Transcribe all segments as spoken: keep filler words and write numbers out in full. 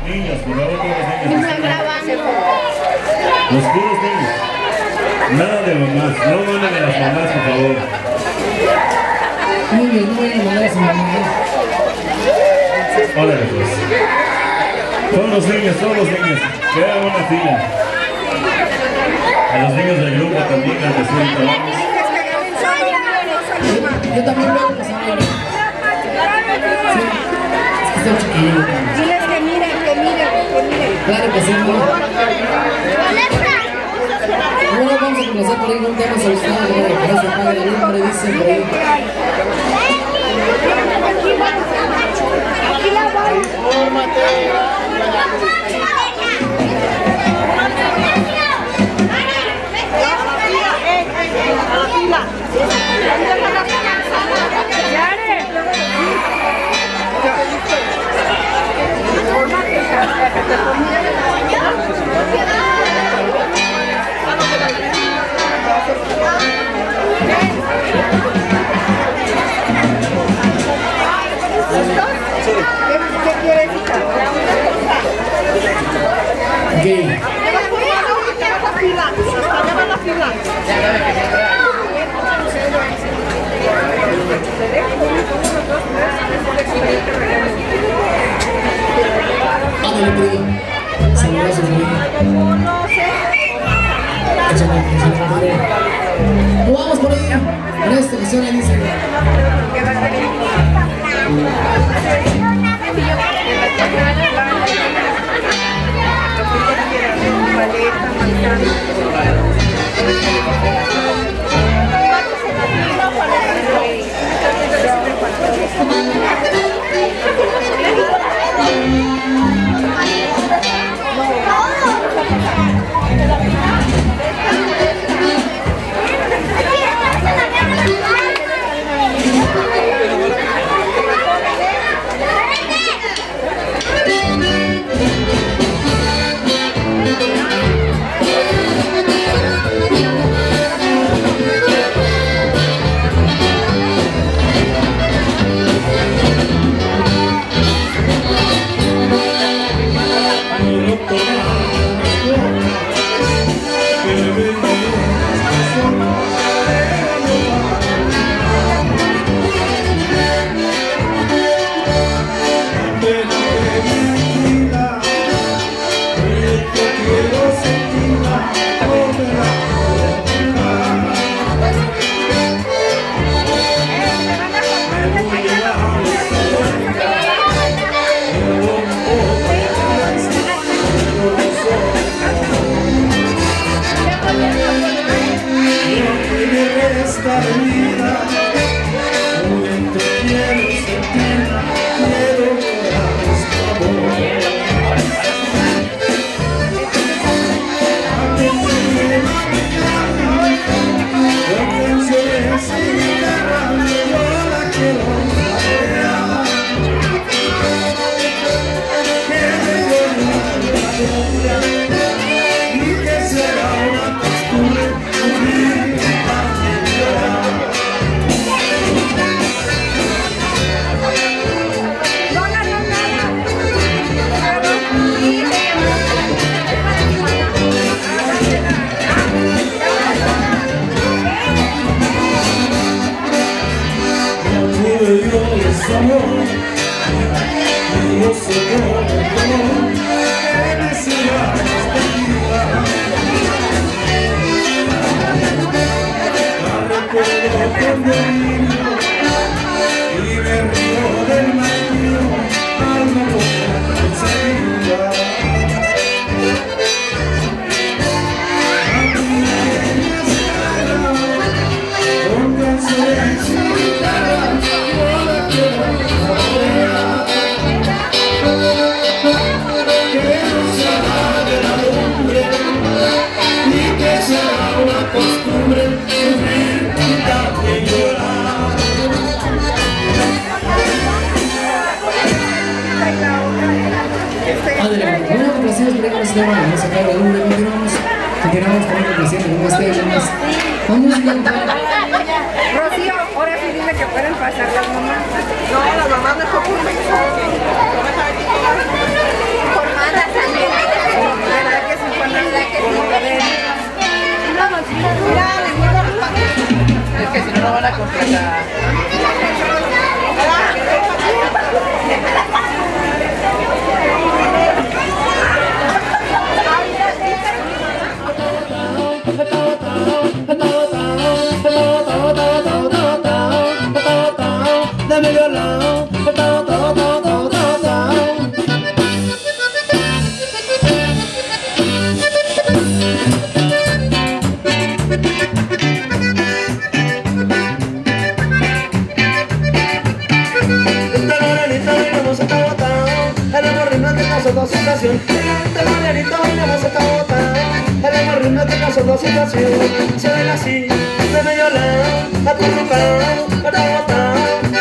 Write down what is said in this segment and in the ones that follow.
Niños, por favor, todos los niños. Los puros niños. Nada de mamás. No manden a las mamás, por favor. Niños, no vayan a mandar a su mamá. Órale, pues. Todos los niños, todos los niños. Que hagan una fila. A los niños del grupo también, a los niños. Yo también veo que saben. Sí, es que está chiquillo. Diles que miren, que miren, que miren. Claro que sí, ¿no? Bueno, vamos a comenzar por ahí con un tema solucionado, como que no se apaga la luz, hombre, dicen por ahí. Aquí la voy. ¿Qué quieres, hija? Gay. Lleva la fila, lleva la fila. Ándale, querido. Saludos, amigo. Échale, échale, madre. Pues vamos por ahí. En esta ocasión ahí dice. Rocío, ahora sí dime que pueden pasar las mamás. No, las mamás mejor por mensaje. Por más. Es que si no, no van a contratar. Dame violón, todo, todo, todo, todo, todo. Esta morenita bailamos hasta botado, el amor ritmo que causó toda situación. Esta morenita bailamos hasta botado, el amor ritmo que causó toda situación. Se baila así, de medio lado, acurrucado, hasta botado.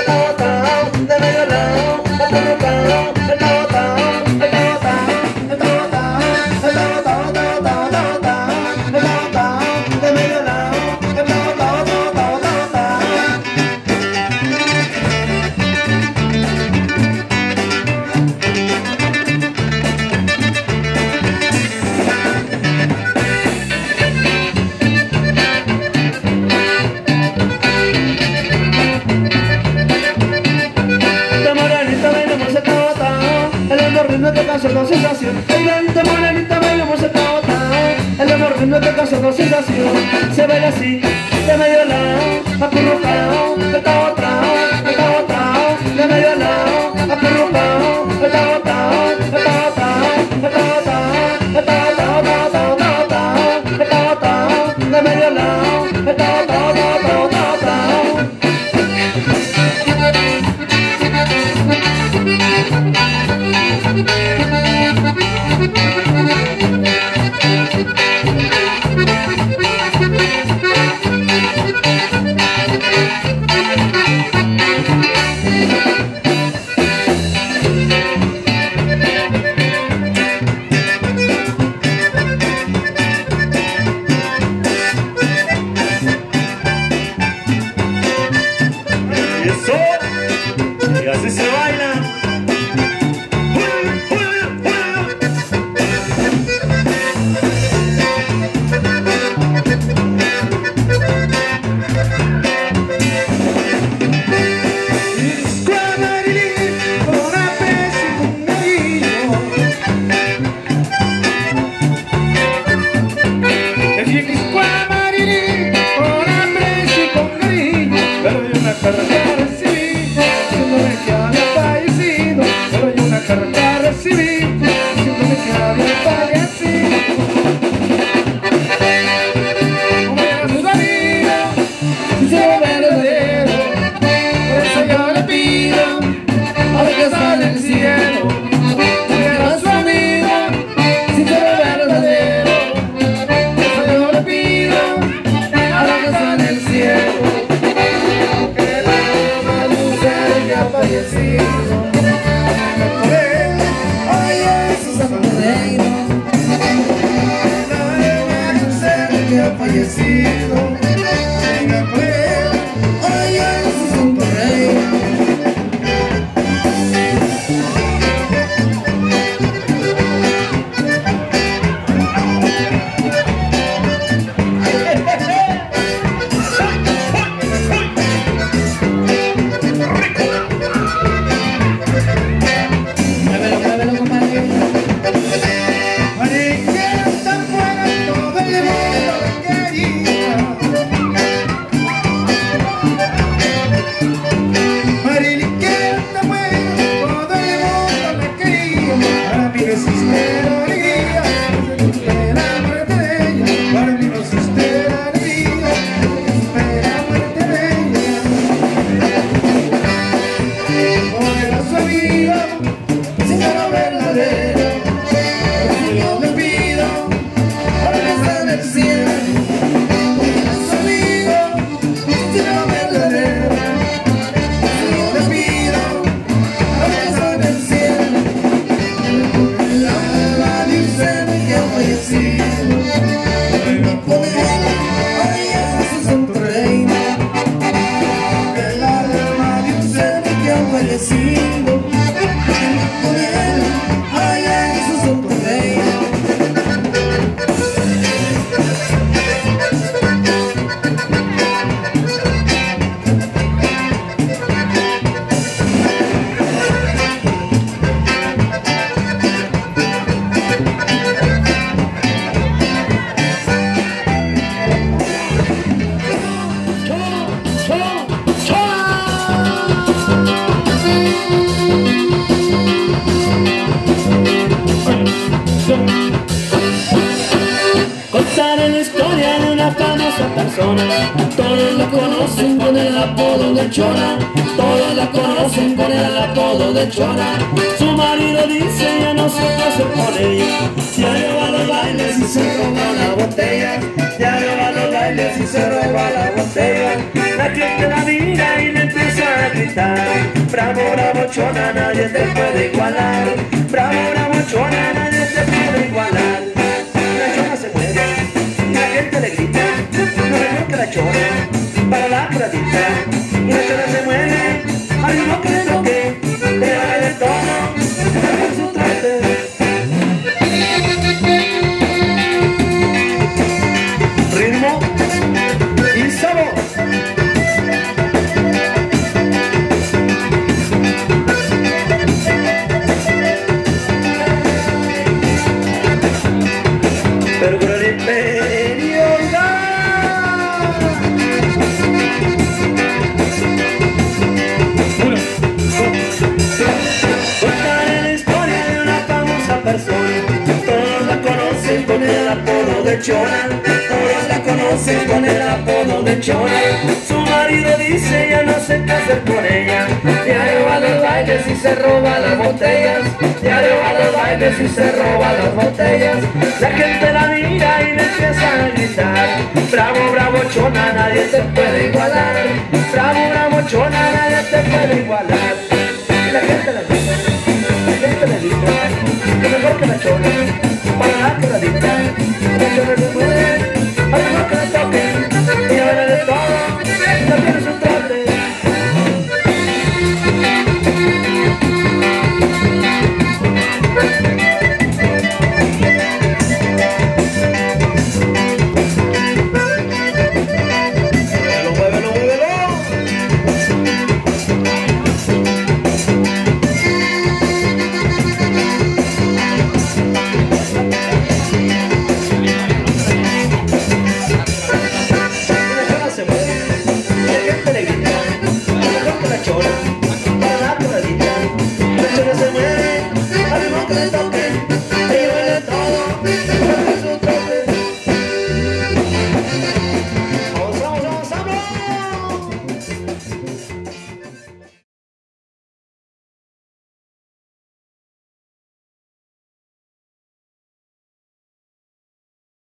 Con sensación, bailante morenita bailamos el botado, el amor ritmo que causó con sensación. Se baila así, de medio lado, acurrucado, está botado, está botado, de medio lado, acurrucado, está botado, está botado, está botado, está botado, está botado, está botado, de medio lado, está botado, está botado. Y así se baila. de Chona, todos la conocen con el apodo de Chona. Su marido dice ya no sé qué hacer con ella, ya lleva los bailes y se roba la botella, ya lleva los bailes y se roba la botella. La gente la mira y le empieza a gritar, bravo, bravo Chona, nadie te puede igualar, bravo, bravo Chona, nadie te puede igualar. La Chona se mueve y la gente le grita, no mejor que la Chona, para la curadita. Y la Chona se mueve, al mismo que le toque, le baila el tono, con su traste. Ritmo y sabor. Pero con el imperio contaré la historia de una famosa persona, todos la conocen con el apodo de Chona, todos la conocen con el apodo de Chona. Su marido dice ya no sé qué hacer con ella, diario va a los bailes y se roba las botellas, diario va a los bailes y se roba las botellas. La gente la mira y le empieza a gritar, bravo, bravo Chona, nadie te puede igualar, bravo, bravo Chona, nadie te puede igualar.